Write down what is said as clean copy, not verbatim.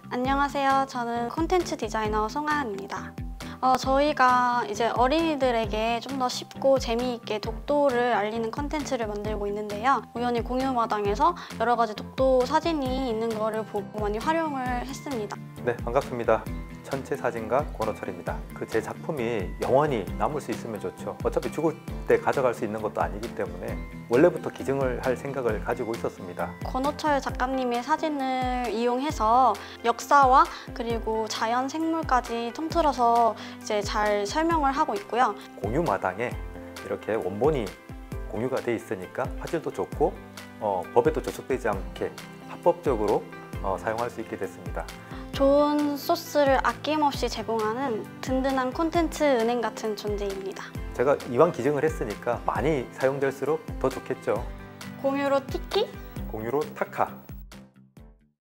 안녕하세요. 저는 콘텐츠 디자이너 송하은입니다. 저희가 이제 어린이들에게 좀 더 쉽고 재미있게 독도를 알리는 콘텐츠를 만들고 있는데요. 우연히 공유마당에서 여러 가지 독도 사진이 있는 거를 보고 많이 활용을 했습니다. 네, 반갑습니다. 천체사진가 권호철입니다. 제 작품이 영원히 남을 수 있으면 좋죠. 어차피 죽을 때 가져갈 수 있는 것도 아니기 때문에 원래부터 기증을 할 생각을 가지고 있었습니다. 권호철 작가님의 사진을 이용해서 역사와 그리고 자연, 생물까지 통틀어서 이제 잘 설명을 하고 있고요. 공유마당에 이렇게 원본이 공유가 돼 있으니까 화질도 좋고 법에도 저촉되지 않게 합법적으로 사용할 수 있게 됐습니다. 좋은 소스를 아낌없이 제공하는 든든한 콘텐츠 은행 같은 존재입니다. 제가 이왕 기증을 했으니까 많이 사용될수록 더 좋겠죠. 공유로 티키? 공유로 타카.